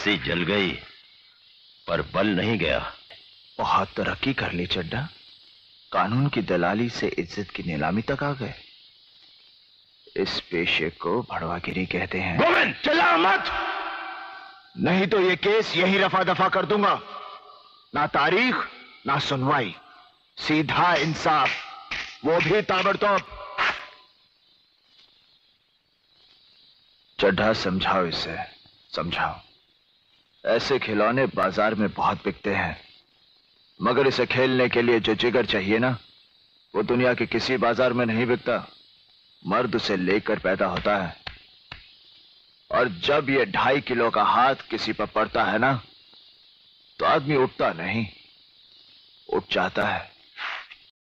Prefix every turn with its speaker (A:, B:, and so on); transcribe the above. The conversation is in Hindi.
A: फांसी जल गई पर बल नहीं गया।
B: बहुत तरक्की कर ली चड्ढा, कानून की दलाली से इज्जत की नीलामी तक आ गए। इस पेशे को भड़वागिरी कहते हैं।
C: गोविंद चिल्ला मत, नहीं तो ये केस यही रफा दफा कर दूंगा। ना तारीख ना सुनवाई, सीधा इंसाफ, वो भी ताबड़तोड़।
B: चड्ढा समझाओ इसे, समझाओ। ऐसे खिलौने बाजार में बहुत बिकते हैं, मगर इसे खेलने के लिए जो जिगर चाहिए ना, वो दुनिया के किसी बाजार में नहीं बिकता। मर्द उसे लेकर पैदा होता है, और जब ये 2.5 किलो का हाथ किसी पर पड़ता है ना, तो आदमी उठता नहीं, उठ जाता है।